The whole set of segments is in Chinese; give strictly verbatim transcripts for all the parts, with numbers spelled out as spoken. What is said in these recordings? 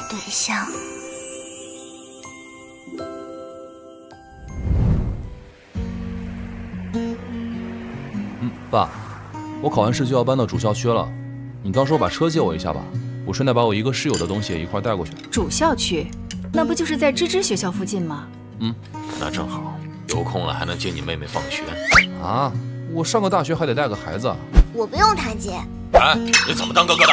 对象。 嗯，爸，我考完试就要搬到主校区了，你到时候把车借我一下吧，我顺带把我一个室友的东西也一块带过去。 主校区，那不就是在芝芝学校附近吗？ 嗯， 那正好，有空了还能接你妹妹放学。 啊，我上个大学还得带个孩子。 我不用他接。 哎，你怎么当哥哥的？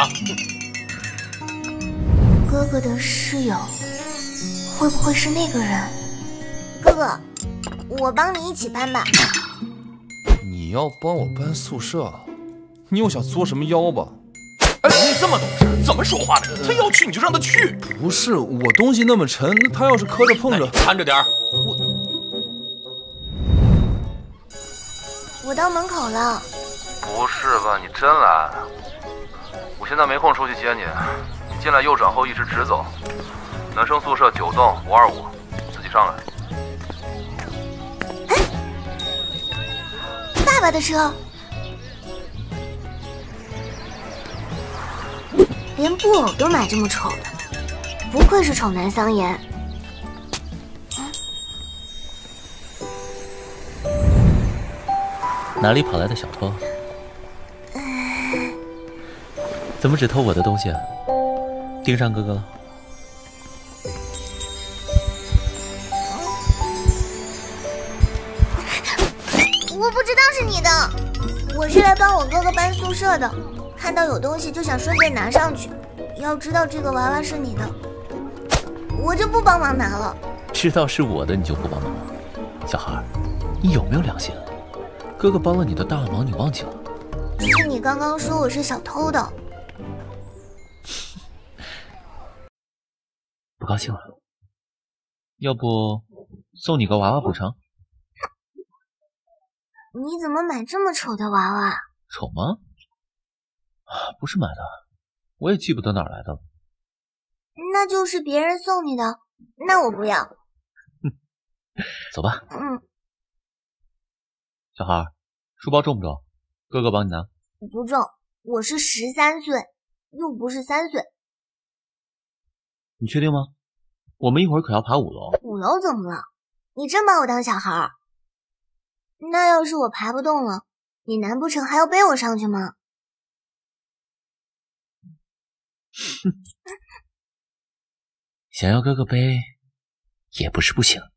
哥哥的室友会不会是那个人？哥哥，我帮你一起搬吧。 你要帮我搬宿舍，你又想作什么妖吧？ 哎，你这么懂事，怎么说话的？他要去你就让他去。 不是，我东西那么沉，那他要是磕着碰着， 看着点儿。 我我到门口了。 不是吧？你真来？我现在没空出去接你，你进来右转后一直直走，男生宿舍九栋五二五，自己上来。 哎，爸爸的车，连布偶都买这么丑的，不愧是丑男桑颜。 哪里跑来的小偷？怎么只偷我的东西啊？盯上哥哥了？ 我不知道是你的，我是来帮我哥哥搬宿舍的，看到有东西就想顺便拿上去。要知道这个娃娃是你的，我就不帮忙拿了。 知道是我的你就不帮忙了？小孩，你有没有良心？哥哥帮了你的大忙，你忘记了？ 可是你刚刚说我是小偷的。 不高兴了？要不送你个娃娃补偿？ 你怎么买这么丑的娃娃？ 丑吗？不是买的，我也记不得哪儿来的了。 那就是别人送你的，那我不要。 走吧。 嗯。 小孩，书包重不重？哥哥帮你拿。 不重，我是十三岁，又不是三岁。 你确定吗？我们一会儿可要爬五楼。 五楼怎么了？你真把我当小孩儿？那要是我爬不动了，你难不成还要背我上去吗？ 想要哥哥背，也不是不行。